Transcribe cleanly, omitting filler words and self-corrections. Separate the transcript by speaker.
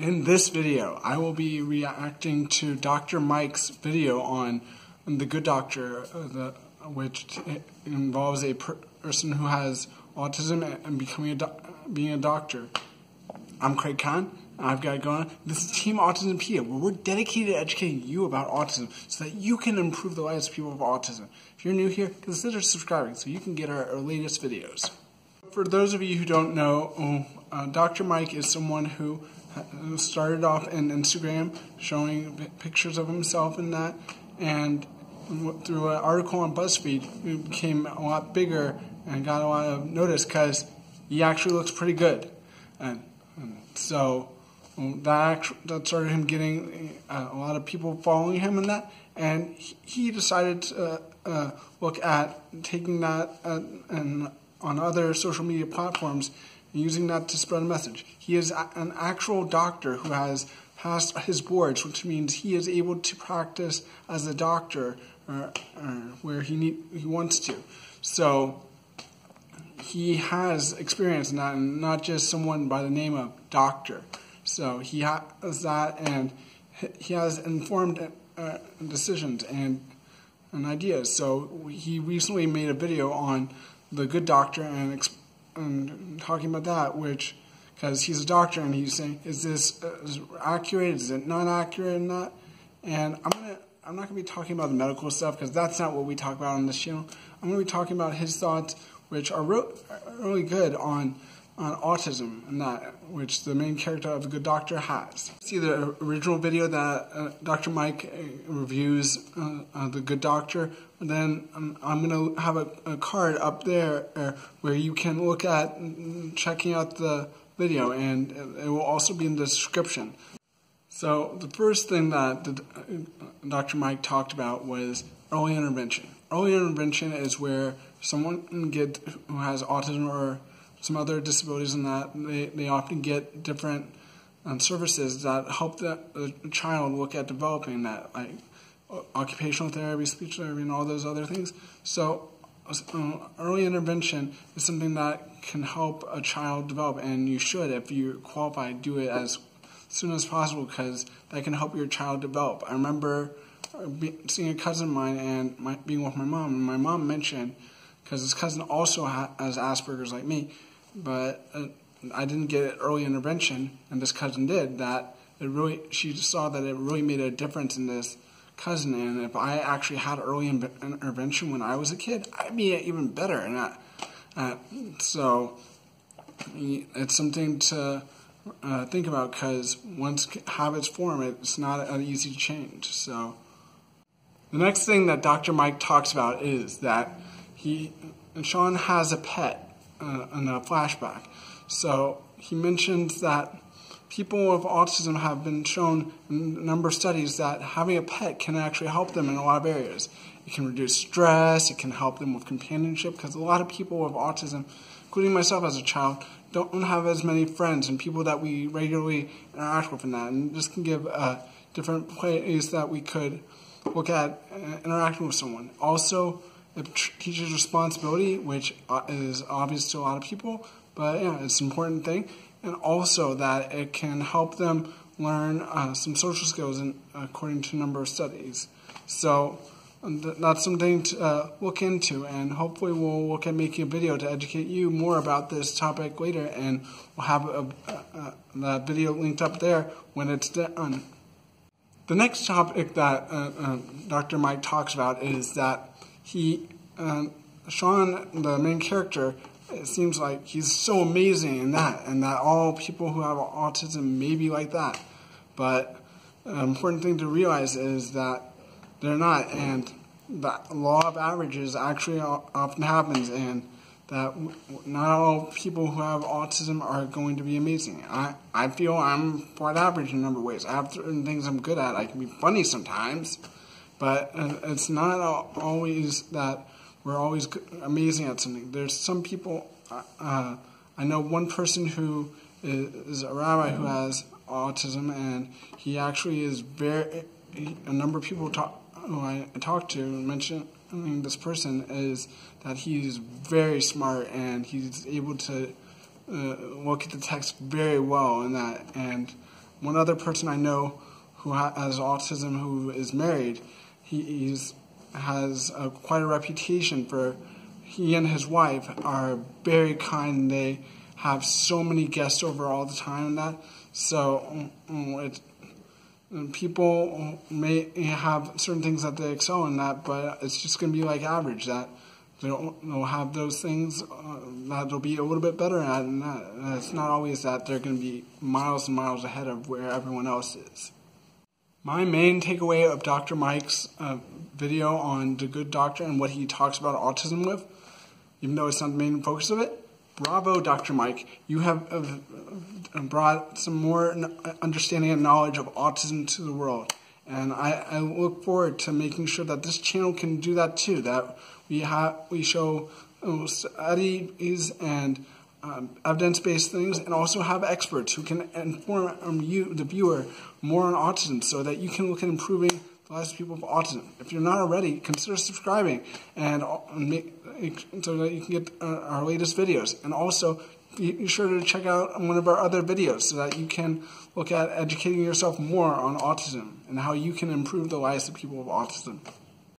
Speaker 1: In this video, I will be reacting to Dr. Mike's video on The Good Doctor, which involves a person who has autism and being a doctor. I'm Craig Khan, and I've got it going on. This is TeamAutismpedia, where we're dedicated to educating you about autism so that you can improve the lives of people with autism. If you're new here, consider subscribing so you can get our latest videos. For those of you who don't know, Dr. Mike is someone who started off in Instagram showing pictures of himself in that, and through an article on BuzzFeed, it became a lot bigger and got a lot of notice because he actually looks pretty good. And so that started him getting a lot of people following him in that, and he decided to look at taking that and on other social media platforms and using that to spread a message. He is an actual doctor who has passed his boards, which means he is able to practice as a doctor where he wants to. So he has experience in that, and not just someone by the name of doctor. So he has that, and he has informed decisions and ideas. So he recently made a video on The Good Doctor and talking about that, which, because he's a doctor and he's saying, is this accurate? Is it not accurate? And not? And I'm not going to be talking about the medical stuff because that's not what we talk about on this channel. I'm going to be talking about his thoughts, which are really good on autism and that, which the main character of The Good Doctor has. See the original video that Dr. Mike reviews The Good Doctor, and then I'm going to have a card up there where you can look at checking out the video, and it will also be in the description. So the first thing that Dr. Mike talked about was early intervention. Early intervention is where someone who has autism or some other disabilities in that, they often get different services that help the child look at developing that, like occupational therapy, speech therapy, and all those other things. So early intervention is something that can help a child develop, and you should, if you qualify, do it as soon as possible because that can help your child develop. I remember seeing a cousin of mine and being with my mom, and my mom mentioned, because his cousin also has aspergers like me, but I didn't get early intervention, and this cousin did, that she saw that it really made a difference in this cousin, and if I actually had early intervention when I was a kid, I'd be even better in that. So it's something to think about, because once habits form, it's not easy to change. So the next thing that Dr. Mike talks about is that Sean has a pet in a flashback. So he mentions that people with autism have been shown in a number of studies that having a pet can actually help them in a lot of areas. It can reduce stress, it can help them with companionship, because a lot of people with autism, including myself as a child, don't have as many friends and people that we regularly interact with in that. And this can give different ways that we could look at interacting with someone. Also, it teaches responsibility, which is obvious to a lot of people, but yeah, it's an important thing. And also that it can help them learn some social skills, according to a number of studies. So that's something to look into, and hopefully we'll look at making a video to educate you more about this topic later, and we'll have that video linked up there when it's done. The next topic that Dr. Mike talks about is that Sean, the main character, it seems like he's so amazing in that, and that all people who have autism may be like that. But an important thing to realize is that they're not, and the law of averages actually often happens, and that not all people who have autism are going to be amazing. I feel I'm quite average in a number of ways. I have certain things I'm good at. I can be funny sometimes, but it's not always that we're always amazing at something. There's some people, I know one person who is a rabbi who has autism, and he actually is a number of people who I talked to mentioned this person is that he's very smart, and he's able to look at the text very well, and one other person I know who has autism who is married, he has quite a reputation for, he and his wife are very kind. They have so many guests over all the time and that. So people may have certain things that they excel in that, but it's just going to be like average, that they'll have those things that they'll be a little bit better at, and that. And it's not always that they're going to be miles and miles ahead of where everyone else is. My main takeaway of Dr. Mike's video on The Good Doctor and what he talks about autism with, even though it's not the main focus of it, bravo, Dr. Mike. You have brought some more understanding and knowledge of autism to the world. And I look forward to making sure that this channel can do that too, that we show studies and evidence-based things, and also have experts who can inform you, the viewer, more on autism, so that you can look at improving the lives of people with autism. If you're not already, consider subscribing and so that you can get our latest videos. And also, be sure to check out one of our other videos so that you can look at educating yourself more on autism and how you can improve the lives of people with autism.